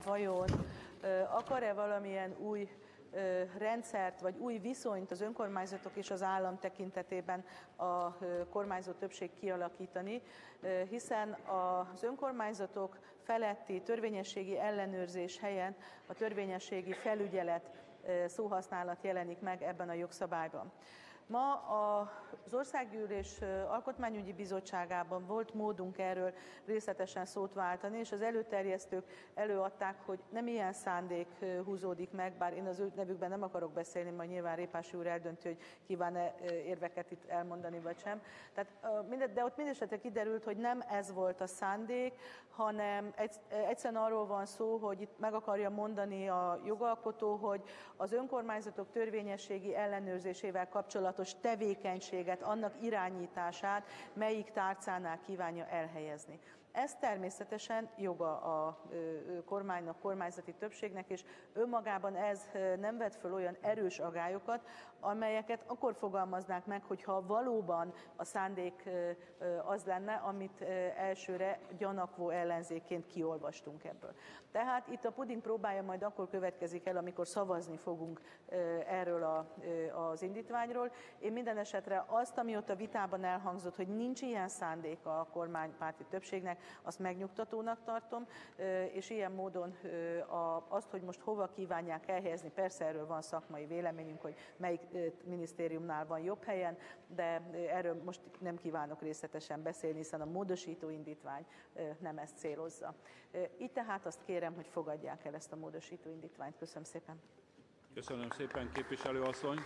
vajon akar-e valamilyen új rendszert, vagy új viszonyt az önkormányzatok és az állam tekintetében a kormányzó többség kialakítani, hiszen az önkormányzatok feletti törvényességi ellenőrzés helyen a törvényességi felügyelet szóhasználat jelenik meg ebben a jogszabályban. Ma az Országgyűlés Alkotmányügyi Bizottságában volt módunk erről részletesen szót váltani, és az előterjesztők előadták, hogy nem ilyen szándék húzódik meg, bár én az ő nevükben nem akarok beszélni, majd nyilván Répási úr eldönti, hogy kíván-e érveket itt elmondani, vagy sem. De ott mindesetre kiderült, hogy nem ez volt a szándék, hanem egyszerűen arról van szó, hogy itt meg akarja mondani a jogalkotó, hogy az önkormányzatok törvényességi ellenőrzésével kapcsolatos tevékenységet, annak irányítását melyik tárcánál kívánja elhelyezni. Ez természetesen joga a kormánynak, kormányzati többségnek, és önmagában ez nem vet föl olyan erős agályokat, amelyeket akkor fogalmaznák meg, hogyha valóban a szándék az lenne, amit elsőre gyanakvó ellenzékként kiolvastunk ebből. Tehát itt a puding próbája majd akkor következik el, amikor szavazni fogunk erről az indítványról. Én minden esetre azt, ami ott a vitában elhangzott, hogy nincs ilyen szándéka a kormánypárti többségnek, azt megnyugtatónak tartom, és ilyen módon azt, hogy most hova kívánják elhelyezni, persze erről van szakmai véleményünk, hogy melyik minisztériumnál van jobb helyen, de erről most nem kívánok részletesen beszélni, hiszen a módosító indítvány nem ezt célozza. Így tehát azt kérem, hogy fogadják el ezt a módosító indítványt. Köszönöm szépen. Köszönöm szépen, képviselőasszony.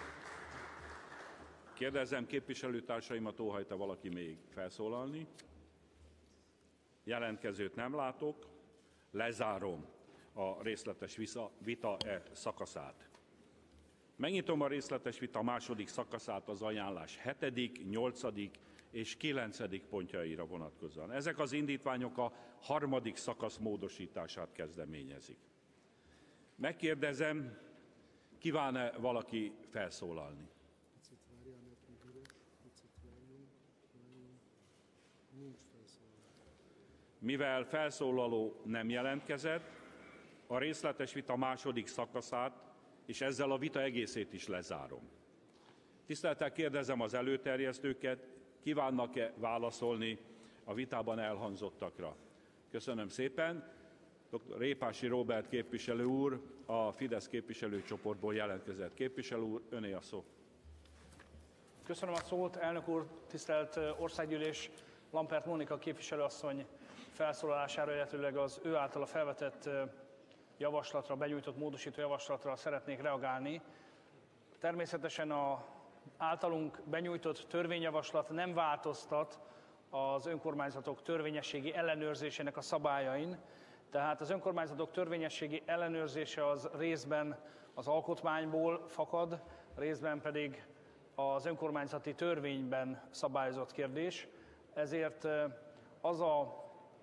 Kérdezem képviselőtársaimat, óhajta valaki még felszólalni? Jelentkezőt nem látok, lezárom a részletes vita szakaszát. Megnyitom a részletes vita második szakaszát az ajánlás 7., 8. és 9. pontjaira vonatkozóan. Ezek az indítványok a harmadik szakasz módosítását kezdeményezik. Megkérdezem, kíván-e valaki felszólalni? Mivel felszólaló nem jelentkezett, a részletes vita második szakaszát és ezzel a vita egészét is lezárom. Tisztelettel kérdezem az előterjesztőket, kívánnak-e válaszolni a vitában elhangzottakra? Köszönöm szépen. Dr. Répási Róbert képviselő úr, a Fidesz képviselőcsoportból jelentkezett. Képviselő úr, öné a szó. Köszönöm a szót, elnök úr, tisztelt Országgyűlés. Lampert Mónika képviselőasszony felszólalására, illetőleg az ő általa felvetett javaslatra, benyújtott módosító javaslatra szeretnék reagálni. Természetesen az általunk benyújtott törvényjavaslat nem változtat az önkormányzatok törvényességi ellenőrzésének a szabályain, tehát az önkormányzatok törvényességi ellenőrzése az részben az alkotmányból fakad, részben pedig az önkormányzati törvényben szabályozott kérdés. Ezért az a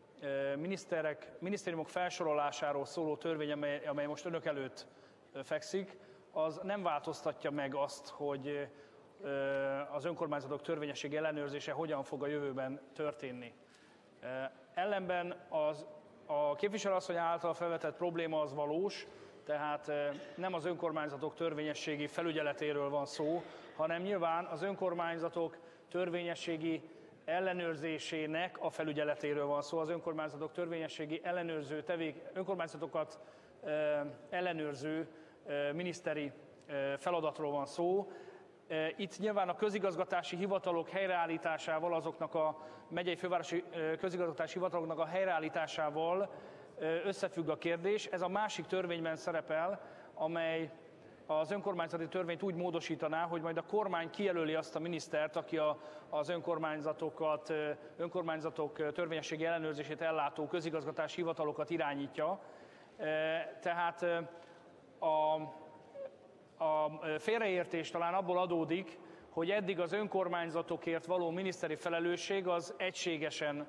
minisztériumok felsorolásáról szóló törvény, amely most önök előtt fekszik, az nem változtatja meg azt, hogy az önkormányzatok törvényességi ellenőrzése hogyan fog a jövőben történni. Ellenben a képviselőasszony által felvetett probléma az valós, tehát nem az önkormányzatok törvényességi felügyeletéről van szó, hanem nyilván az önkormányzatok törvényességi ellenőrzésének a felügyeletéről van szó. Az önkormányzatok törvényességi önkormányzatokat ellenőrző miniszteri feladatról van szó. Itt nyilván a közigazgatási hivatalok helyreállításával, azoknak a megyei fővárosi közigazgatási hivataloknak a helyreállításával összefügg a kérdés. Ez a másik törvényben szerepel, amely az önkormányzati törvényt úgy módosítaná, hogy majd a kormány kijelöli azt a minisztert, aki az önkormányzatok törvényességi ellenőrzését ellátó közigazgatási hivatalokat irányítja. Tehát a félreértés talán abból adódik, hogy eddig az önkormányzatokért való miniszteri felelősség az egységesen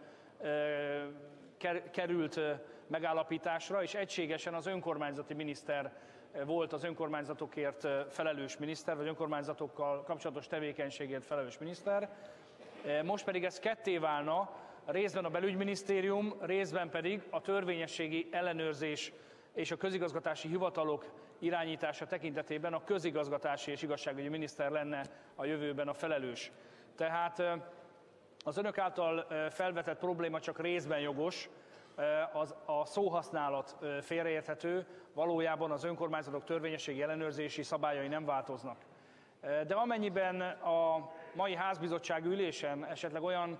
került megállapításra, és egységesen az önkormányzati miniszter volt az önkormányzatokért felelős miniszter, vagy önkormányzatokkal kapcsolatos tevékenységért felelős miniszter. Most pedig ez ketté válna, részben a belügyminisztérium, részben pedig a törvényességi ellenőrzés és a közigazgatási hivatalok irányítása tekintetében a közigazgatási és igazságügyi miniszter lenne a jövőben a felelős. Tehát az önök által felvetett probléma csak részben jogos, a szóhasználat félreérthető, valójában az önkormányzatok törvényességi ellenőrzési szabályai nem változnak. De amennyiben a mai házbizottság ülésen esetleg olyan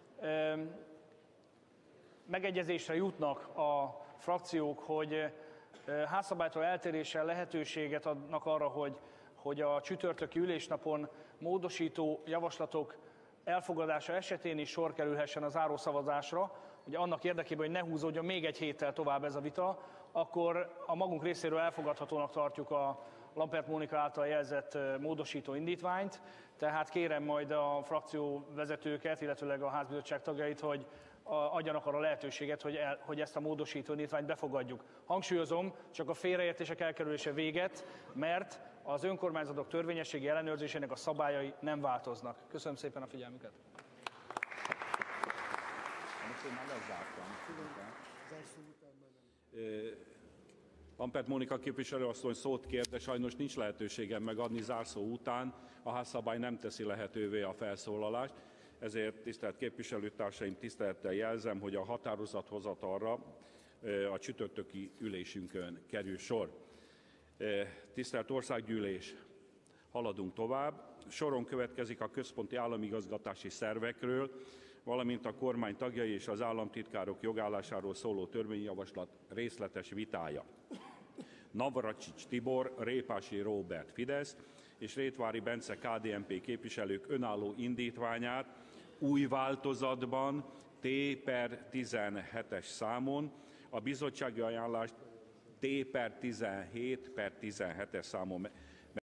megegyezésre jutnak a frakciók, hogy házszabálytól eltéréssel lehetőséget adnak arra, hogy a csütörtöki ülésnapon módosító javaslatok elfogadása esetén is sor kerülhessen a zárószavazásra, ugye annak érdekében, hogy ne húzódjon még egy héttel tovább ez a vita, akkor a magunk részéről elfogadhatónak tartjuk a Lampert Mónika által jelzett módosító indítványt, tehát kérem majd a frakcióvezetőket, illetőleg a házbizottság tagjait, hogy adjanak arra lehetőséget, hogy ezt a módosító indítványt befogadjuk. Hangsúlyozom, csak a félreértések elkerülése véget, mert az önkormányzatok törvényességi ellenőrzésének a szabályai nem változnak. Köszönöm szépen a figyelmüket! Lampert Mónika képviselőasszony szót kért, de sajnos nincs lehetőségem megadni zárszó után. A házszabály nem teszi lehetővé a felszólalást, ezért tisztelt képviselőtársaim, tisztelettel jelzem, hogy a határozathozatalra a csütörtöki ülésünkön kerül sor. Tisztelt Országgyűlés, haladunk tovább. Soron következik a központi államigazgatási szervekről, valamint a kormány tagjai és az államtitkárok jogállásáról szóló törvényjavaslat részletes vitája. Navracsics Tibor, Répási Róbert Fidesz és Rétvári Bence KDNP képviselők önálló indítványát új változatban T/17-es számon, a bizottsági ajánlást T/17/17-es számon